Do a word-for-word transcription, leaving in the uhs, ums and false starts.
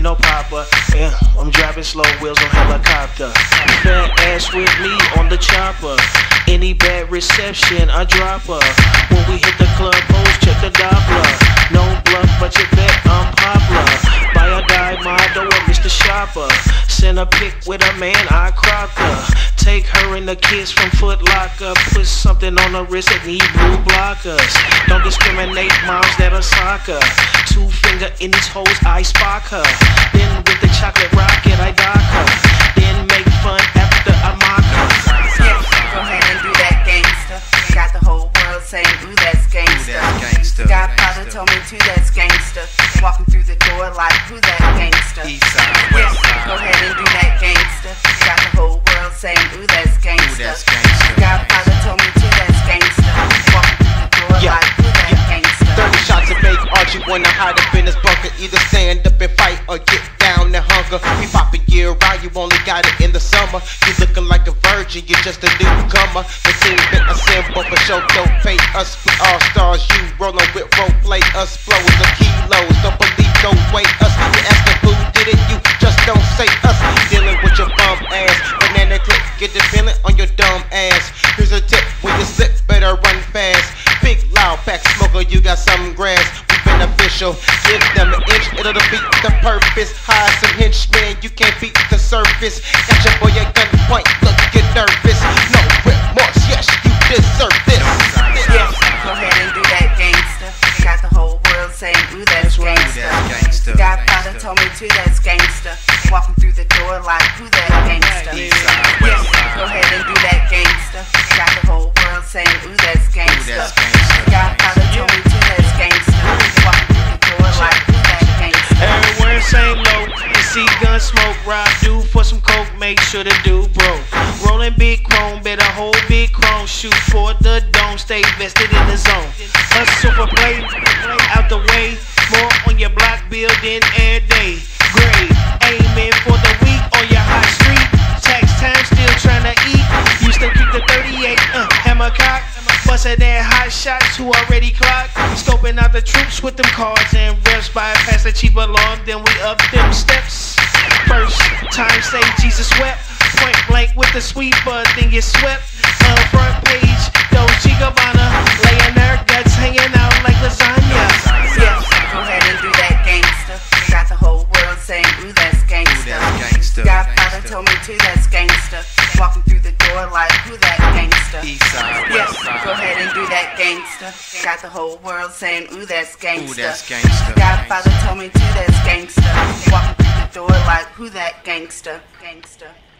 no Papa. Yeah, I'm driving slow wheels on helicopter. Fat ass with me on the chopper. Any bad reception, I drop her. When we hit the club, hoes check the Doppler. No bluff, but you bet I'm popular. Buy or die, motto of Mister Shopper. Send a pic with a man, I cropped her. Take her and the kids from Foot Locker. Put something on her wrist that need blue blockers. Don't discriminate moms that are soccer. Two finger in these hoes, I spark her. Then with the chocolate rocket, I dock her. Then make fun after I mock her. Yeah, go ahead and do that gangsta. Got the whole world saying, ooh, that's gangsta. Godfather told me to, that's gangsta. Walking through the door like, who that gangsta? Yeah, go ahead and do that gangsta. Got the whole world saying, ooh, that's gangsta. Godfather told me to, that's gangsta. Walking through the door Yeah. like, who that gangsta? thirty shots to make Archie wanna hide up in his bunker. Either stand up and fight or get down and hunger. We pop a year round, you only got it in the summer. You looking like a virgin, you're just a newcomer. The team been a symbol for show, don't pay us. We all stars, you rollin' with role play us. Flows of kilos, don't believe, don't wait us. You asking who did it, you just don't say us. Dealing with your bum ass, banana clip, get the feeling on your dumb ass. Here's a tip, when you slip, better run fast. Big loud pack smoker, you got some grass. We beneficial, give them an inch, it'll defeat the purpose. Hire some henchmen, you can't beat the surface. Got your boy at gunpoint, look, get nervous. No remorse, yes, you deserve this. Yeah, go ahead and do that gangsta. Got the whole world saying, ooh, that's gangsta. Godfather told me to, that's gangsta. Walking through the door like, who that gangsta? Yeah, go ahead and do that gangsta. Got the whole world saying, ooh, that's gangsta. Godfather told me to, that's gangsta. Walking through the door like, who that gangsta? Everywhere same low, you see gun smoke, rob dude for some coke, make sure the dude broke. Rolling big chrome, better hold big chrome, shoot for the dome, stay vested in the zone. Hustle for play, out the way, more on your block building every day. Grade, aiming for the week on your high street. Tax time, still trying to eat. Used to keep the thirty-eight, uh, hammer cock. Bustin' that hot shots who already clocked. Scoping out the troops with them cards and reps. Bypass the cheap alarm, then we up them steps. First time say Jesus wept. Point blank with the sweeper, then get swept. On front page, Dolce Gabbana. Laying their guts hanging out like lasagna. Yeah, go ahead and do that gangsta. Got the whole world saying, ooh, that's gangsta. Godfather told me to, that's gangsta. Walking through the door like, who that gangsta? Yeah, go ahead and do that gangsta. Got the whole world saying, ooh, that's gangsta. Godfather told me to, that's gangsta. Walking through the door like, who that gangsta? Gangsta.